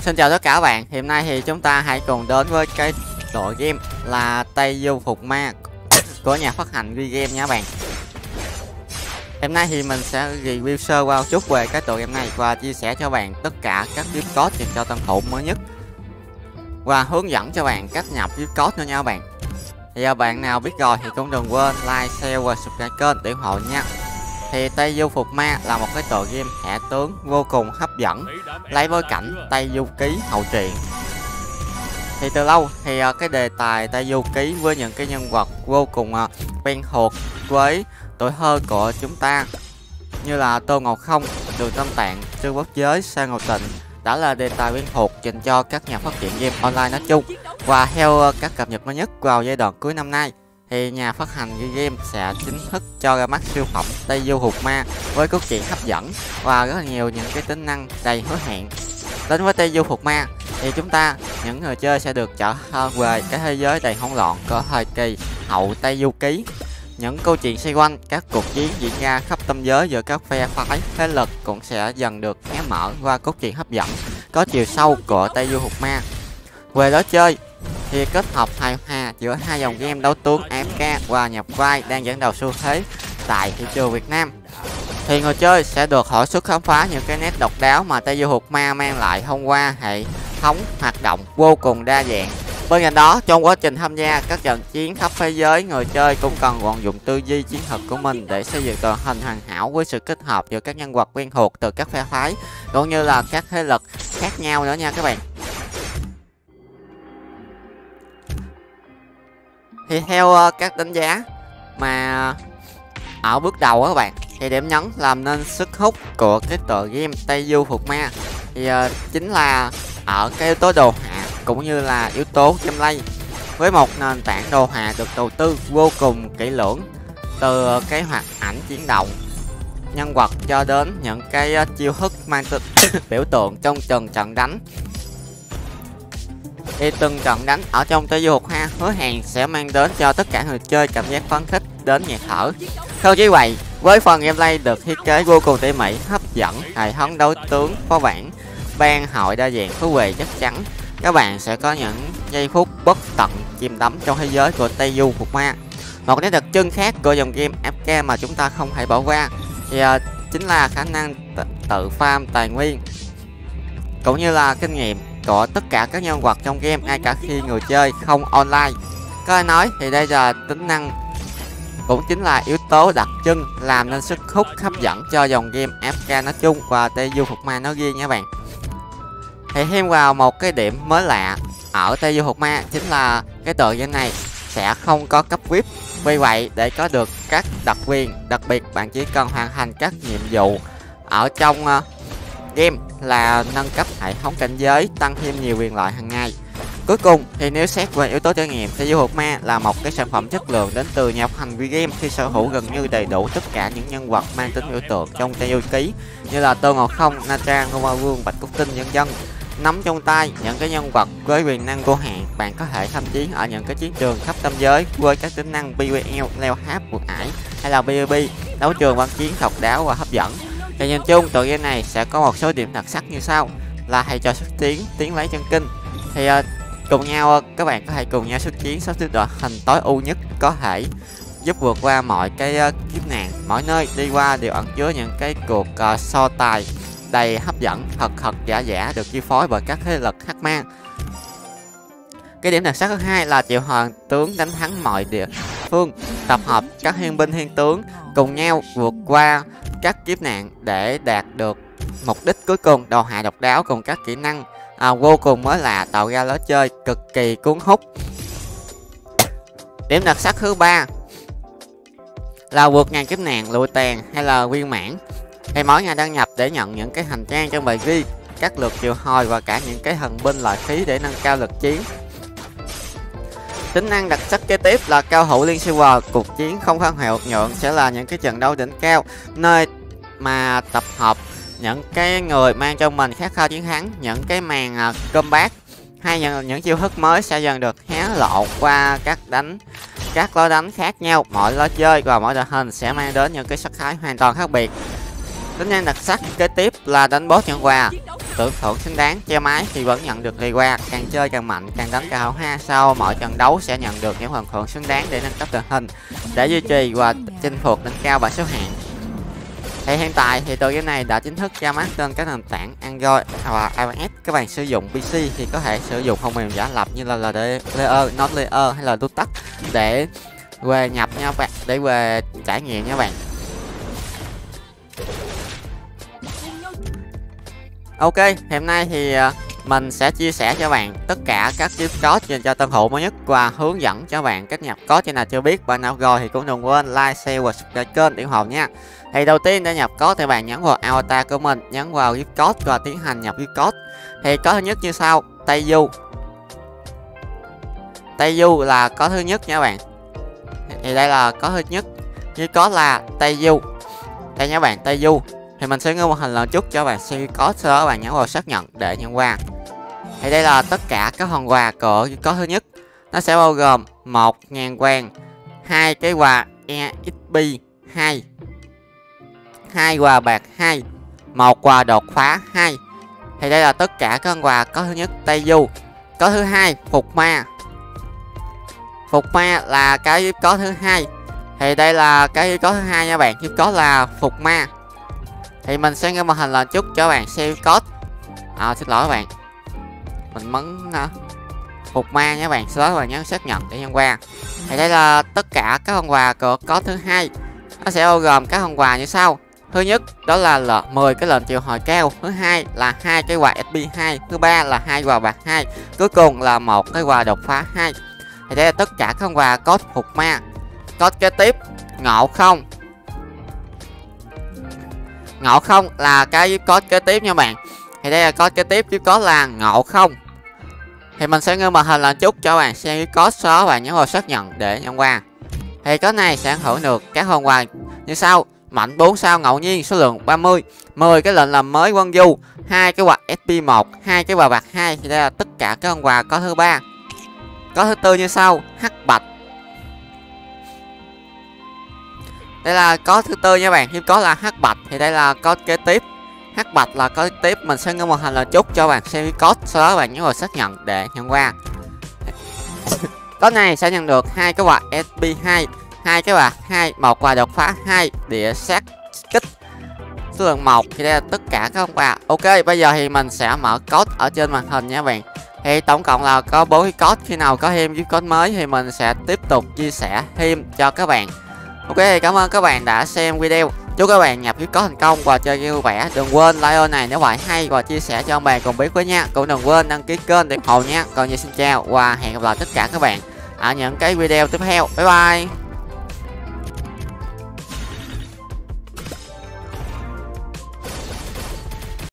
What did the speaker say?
Xin chào tất cả các bạn. Hôm nay thì chúng ta hãy cùng đến với cái tựa game là Tây Du Phục Ma của nhà phát hành Game nha các bạn. Hôm nay thì mình sẽ review sơ qua chút về cái tựa game này và chia sẻ cho bạn tất cả các gift code dành cho tân thủ mới nhất và hướng dẫn cho bạn cách nhập gift code nữa nha các bạn. Thì bạn nào biết rồi thì cũng đừng quên like, share và subscribe kênh để ủng hộ nha. Thì Tây Du Phục Ma là một cái tựa game hệ tướng vô cùng hấp dẫn, lấy bối cảnh Tây Du Ký hậu truyện. Thì từ lâu thì cái đề tài Tây Du Ký với những cái nhân vật vô cùng quen thuộc với tuổi thơ của chúng ta, như là Tôn Ngộ Không, Đường Tam Tạng, Sư Bất Giới, Sa Ngộ Tịnh đã là đề tài quen thuộc dành cho các nhà phát triển game online nói chung. Và theo các cập nhật mới nhất vào giai đoạn cuối năm nay thì nhà phát hành game sẽ chính thức cho ra mắt siêu phẩm Tây Du Phục Ma với cốt truyện hấp dẫn và rất là nhiều những cái tính năng đầy hứa hẹn. Đến với Tây Du Phục Ma thì chúng ta, những người chơi sẽ được trở về cái thế giới đầy hỗn loạn của thời kỳ hậu Tây Du Ký. Những câu chuyện xoay quanh các cuộc chiến diễn ra khắp tâm giới giữa các phe phái thế lực cũng sẽ dần được hé mở qua cốt truyện hấp dẫn có chiều sâu của Tây Du Phục Ma. Về lối chơi thì kết hợp hài hòa giữa hai dòng game đấu tướng AFK và nhập vai đang dẫn đầu xu thế tại thị trường Việt Nam. Thì người chơi sẽ được hỏi sức khám phá những cái nét độc đáo mà Tây Du Phục Ma mang lại thông qua hệ thống hoạt động vô cùng đa dạng. Bên cạnh đó, trong quá trình tham gia các trận chiến khắp thế giới, người chơi cũng cần vận dụng tư duy chiến thuật của mình để xây dựng đội hình hoàn hảo với sự kết hợp giữa các nhân vật quen thuộc từ các phe phái cũng như là các thế lực khác nhau nữa nha các bạn. Thì theo các đánh giá mà ở bước đầu các bạn, thì điểm nhấn làm nên sức hút của cái tựa game Tây Du Phục Ma thì chính là ở cái yếu tố đồ họa cũng như là yếu tố gameplay, với một nền tảng đồ họa được đầu tư vô cùng kỹ lưỡng, từ cái hoạt ảnh chuyển động nhân vật cho đến những cái chiêu thức mang tính biểu tượng trong từng trận đánh. Thì từng trận đánh ở trong Tây Du Phục Ma hứa hẹn sẽ mang đến cho tất cả người chơi cảm giác phấn khích đến nghẹt thở. Không chỉ vậy, với phần gameplay được thiết kế vô cùng tỉ mỉ, hấp dẫn, hệ thống đấu tướng phó bản, ban hội đa dạng thú vị, chắc chắn các bạn sẽ có những giây phút bất tận chìm đắm trong thế giới của Tây Du Phục Ma. Một nét đặc trưng khác của dòng game AFK mà chúng ta không thể bỏ qua thì chính là khả năng tự farm tài nguyên cũng như là kinh nghiệm của tất cả các nhân vật trong game, ngay cả khi người chơi không online. Có ai nói thì đây là tính năng cũng chính là yếu tố đặc trưng làm nên sức hút hấp dẫn cho dòng game AFK nói chung và Tây Du Phục Ma nói riêng nha bạn. Thì thêm vào một cái điểm mới lạ ở Tây Du Phục Ma chính là cái tựa game này sẽ không có cấp VIP. Vì vậy để có được các đặc quyền, đặc biệt bạn chỉ cần hoàn thành các nhiệm vụ ở trong game là nâng cấp hệ thống cảnh giới, tăng thêm nhiều quyền lợi hàng ngày. Cuối cùng thì nếu xét về yếu tố trải nghiệm, Tây Du Phục Ma là một cái sản phẩm chất lượng đến từ nhà phát hành game khi sở hữu gần như đầy đủ tất cả những nhân vật mang tính biểu tượng trong Tây Du Ký như là Tôn Ngộ Không, Na Tra, Ngô Ma Vương, Bạch Cốt Tinh vân vân. Nắm trong tay những cái nhân vật với quyền năng vô hạn, bạn có thể tham chiến ở những cái chiến trường khắp tâm giới với các tính năng PvL, leo tháp, vượt ải hay là PvP, đấu trường bắn chiến độc đáo và hấp dẫn. Thì nhìn chung tựa game này sẽ có một số điểm đặc sắc như sau là thầy trò xuất chiến, tiến lấy chân kinh. Thì cùng nhau các bạn có thể cùng nhau xuất chiến sắp xếp đội hình tối ưu nhất có thể, giúp vượt qua mọi cái kiếp nạn. Mỗi nơi đi qua đều ẩn chứa những cái cuộc so tài đầy hấp dẫn, thật giả được chi phối bởi các thế lực hắc mang. Cái điểm đặc sắc thứ hai là triệu hoàng tướng đánh thắng mọi địa phương, tập hợp các thiên binh thiên tướng cùng nhau vượt qua các kiếp nạn để đạt được mục đích cuối cùng. Đồ họa độc đáo cùng các kỹ năng vô cùng mới lạ tạo ra lối chơi cực kỳ cuốn hút. Điểm đặc sắc thứ ba là vượt ngàn kiếp nạn, lụi tàn hay là viên mãn. Thì mỗi ngày đăng nhập để nhận những cái hành trang trong bài ghi, các lượt triệu hồi và cả những cái thần binh lợi khí để nâng cao lực chiến. Tính năng đặc sắc kế tiếp là cao thủ liên server, cuộc chiến không khoan hậu nhượng sẽ là những cái trận đấu đỉnh cao, nơi mà tập hợp những cái người mang trong mình khát khao chiến thắng. Những cái màn combat hay những chiêu thức mới sẽ dần được hé lộ qua các lối đánh khác nhau. Mỗi lối chơi và mỗi đội hình sẽ mang đến những cái sắc thái hoàn toàn khác biệt. Tính năng đặc sắc kế tiếp là đánh boss nhận quà. tưởng thưởng xứng đáng. Treo máy thì vẫn nhận được reward, càng chơi càng mạnh, càng đánh càng hảo ha. Sau mỗi trận đấu sẽ nhận được những phần thưởng xứng đáng để nâng cấp tình hình, để duy trì và chinh phục đỉnh cao bảng xếp hạng. Thì hiện tại thì tựa game này đã chính thức ra mắt trên các nền tảng Android và iOS. Các bạn sử dụng PC thì có thể sử dụng phần mềm giả lập như là LD Player, Notelayer hay là Lutac để về nhập nha bạn, để về trải nghiệm nha bạn. Ok, hôm nay thì mình sẽ chia sẻ cho bạn tất cả các gift code dành cho tân thủ mới nhất và hướng dẫn cho bạn cách nhập code. Cho nào chưa biết bạn nào rồi thì cũng đừng quên like, share và subscribe kênh để ủng hộ nha. Thì đầu tiên để nhập code thì bạn nhấn vào avatar của mình, nhấn vào gift code và tiến hành nhập gift code. Thì có thứ nhất như sau: Tây Du. Tây Du là có thứ nhất nha bạn. Thì đây là có thứ nhất, gift code là Tây Du. Đây nha bạn, Tây Du. Thì mình sẽ ngưng màn hình lần chút cho bạn xem code, sau đó bạn nhấn vào xác nhận để nhận quà. Thì đây là tất cả các phần quà của có thứ nhất. Nó sẽ bao gồm 1.000 quang, 2 cái quà EXP 2, 2 quà bạc 2, 1 quà đột phá 2. Thì đây là tất cả các quà có thứ nhất Tây Du. Có thứ hai, Phục Ma. Phục Ma là cái có thứ hai. Thì đây là cái có thứ hai nha bạn, có là Phục Ma. Thì mình sẽ ngưng màn hình lên chút cho bạn xem code. Xin lỗi các bạn, mình bấm Phục Ma nha bạn, sau đó bạn nhấn xác nhận để nhân qua. Thì đây là tất cả các phần quà của code thứ hai. Nó sẽ bao gồm các phần quà như sau: thứ nhất đó là 10 cái lệnh triệu hồi cao, thứ hai là 2 cái quà SP2, thứ ba là 2 quà bạc 2, cuối cùng là 1 cái quà đột phá 2. Thì đây là tất cả các phần quà code Phục Ma. Code kế tiếp, Ngộ Không. Ngộ Không là cái code kế tiếp nha bạn. Thì đây là code kế tiếp, chứ có là Ngộ Không. Thì mình sẽ ngưng màn hình lên chút cho bạn xem cái code, sau đó bạn nhấn vào xác nhận để nhận qua. Thì code này sẽ hưởng được các phần quà như sau: mạnh 4 sao ngẫu nhiên số lượng 30, 10 cái lệnh làm mới Quân Du, 2 cái quà SP1, 2 cái quà bạc 2. Thì đây là tất cả các phần quà có thứ ba. Có thứ tư như sau: Hắc Bạch. Đây là có thứ tư nha bạn, có là Hắc Bạch. Thì đây là code kế tiếp, Hắc Bạch là code tiếp. Mình sẽ ngưng màn hình là chút cho bạn xem code, sau đó bạn nhấn vào xác nhận để nhận qua. Code này sẽ nhận được 2 cái quà SP2, 2 cái quà 2, 1 quà đột phá 2, địa sát kích số lượng 1. Thì đây là tất cả các quà. Ok, bây giờ thì mình sẽ mở code ở trên màn hình nha bạn. Thì tổng cộng là có 4 cái code. Khi nào có thêm cái code mới thì mình sẽ tiếp tục chia sẻ thêm cho các bạn. Ok, cảm ơn các bạn đã xem video. Chúc các bạn nhập gift code thành công và chơi game vui vẻ. Đừng quên like video này nếu bạn hay và chia sẻ cho ông bà cùng biết với nha. Cũng đừng quên đăng ký kênh để ủng hộ nha. Còn như xin chào và hẹn gặp lại tất cả các bạn ở những cái video tiếp theo. Bye bye.